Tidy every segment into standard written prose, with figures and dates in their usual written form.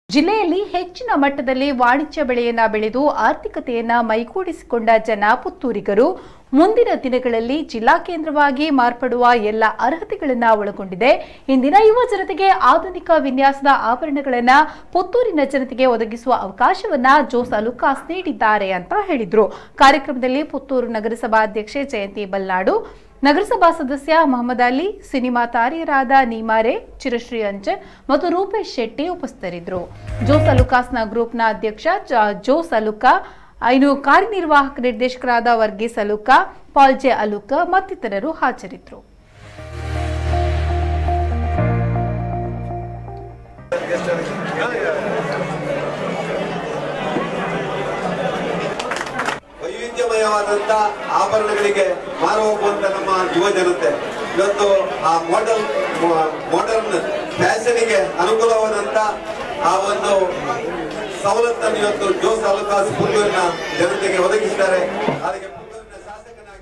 ಜಿಲ್ಲೆಯಲ್ಲಿ ಹೆಚ್ಚಿನ ಮಟ್ಟದಲ್ಲಿ ವಾಣಿಜ್ಯ ಬೆಳೆಯನ್ನ ಬೆಳೆದು ಆರ್ಥಿಕತೆಯನ್ನ ಮೈಗೂಡಿಸಿಕೊಂಡ ಜನ ಪುತ್ತೂರಿಗರು ಮುಂದಿನ ದಿನಗಳಲ್ಲಿ ಜಿಲ್ಲಾ ಕೇಂದ್ರವಾಗಿ ಮಾರ್ಪಡುವ ಎಲ್ಲ ಅರ್ಹತೆಗಳನ್ನ ಒಳಗೊಂಡಿದೆ. ಇಂದಿನ ಯುವ ಜನತೆಗೆ ಆಧುನಿಕ ವಿನ್ಯಾಸದ ಆಭರಣಗಳನ್ನ ಪುತ್ತೂರಿನ ಜನತೆಗೆ ಒದಗಿಸುವ ಅವಕಾಶವನ್ನ ಜೋಸ್ ಅಲುಕಾಸ್ ನೀಡಿದ್ದಾರೆ ಅಂತ ಹೇಳಿದ್ರು. ಕಾರ್ಯಕ್ರಮದಲ್ಲಿ ಪುತ್ತೂರು ನಗರಸಭಾ ಅಧ್ಯಕ್ಷೆ ಜಯಂತಿ ಬಲ್ನಾಡು, ನಗರಸಭಾ ಸದಸ್ಯ ಮಹಮ್ಮದ್ ಅಲಿ, ಸಿನಿಮಾ ತಾರೆಯರಾದ ನೀಮಾರೆ, ಚಿರಶ್ರೀ ಅಂಜನ್ ಮತ್ತು ರೂಪೇಶ್ ಶೆಟ್ಟಿ ಉಪಸ್ಥಿತರಿದ್ದರು. ಜೋಸ್ ಅಲುಕಾಸ್ನ ಗ್ರೂಪ್ನ ಅಧ್ಯಕ್ಷ ಜೋಸ್ ಅಲುಕಾ, ಇನ್ನು ಕಾರ್ಯನಿರ್ವಾಹಕ ನಿರ್ದೇಶಕರಾದ ವರ್ಗೀಸ್ ಅಲುಕಾ, ಪಾಲ್ಜೆ ಅಲುಕಾ ಮತ್ತಿತರರು ಹಾಜರಿದ್ದರು. ವೈವಿಧ್ಯಮಯವಾದಂತ ಆಭರಣಗಳಿಗೆ ಮಾರು ಹೋಗುವಂತ ನಮ್ಮ ಯುವ ಜನತೆ ಇವತ್ತು ಆ ಮಾಡರ್ನ್ ಫ್ಯಾಷನ್ಗೆ ಅನುಕೂಲವಾದಂತ ಆ ಒಂದು ಸವಲತ್ತನ್ನು ಇವತ್ತು ಜೋಸ್ ಅಲುಕಾಸ್ ಪುತ್ತೂರಿನ ಜನತೆಗೆ ಒದಗಿಸಿದ್ದಾರೆ. ಅದಕ್ಕೆ ಪುತ್ತೂರಿನ ಶಾಸಕನಾಗಿ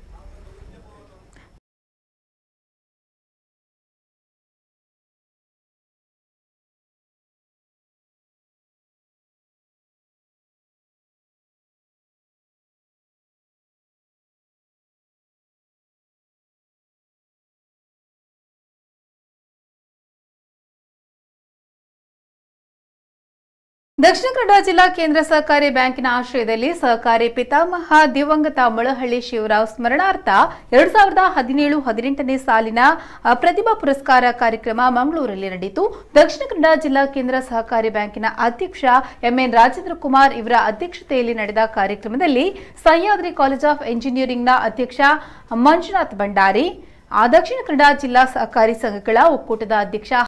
ದಕ್ಷಿಣ ಕನ್ನಡ ಜಿಲ್ಲಾ ಕೇಂದ್ರ ಸಹಕಾರಿ ಬ್ಯಾಂಕಿನ ಆಶ್ರಯದಲ್ಲಿ ಸಹಕಾರಿ ಪಿತಾಮಹ ದಿವಂಗತ ಮೊಳಹಳ್ಳಿ ಶಿವರಾವ್ ಸ್ಮರಣಾರ್ಥ 2017-18ನೇ ಸಾಲಿನ ಪ್ರತಿಭಾ ಪುರಸ್ಕಾರ ಕಾರ್ಯಕ್ರಮ ಮಂಗಳೂರಲ್ಲಿ ನಡೆಯಿತು. ದಕ್ಷಿಣ ಕನ್ನಡ ಜಿಲ್ಲಾ ಕೇಂದ್ರ ಸಹಕಾರಿ ಬ್ಯಾಂಕಿನ ಅಧ್ಯಕ್ಷ ಎಂಎನ್ ರಾಜೇಂದ್ರ ಕುಮಾರ್ ಇವರ ಅಧ್ಯಕ್ಷತೆಯಲ್ಲಿ ನಡೆದ ಕಾರ್ಯಕ್ರಮದಲ್ಲಿ ಸಹ್ಯಾದ್ರಿ ಕಾಲೇಜ್ ಆಫ್ ಎಂಜಿನಿಯರಿಂಗ್ನ ಅಧ್ಯಕ್ಷ ಮಂಜುನಾಥ್ ಭಂಡಾರಿ, ದಕ್ಷಿಣ ಕನ್ನಡ ಜಿಲ್ಲಾ ಸಹಕಾರಿ ಸಂಘಗಳ ಒಕ್ಕೂಟದ ಅಧ್ಯಕ್ಷ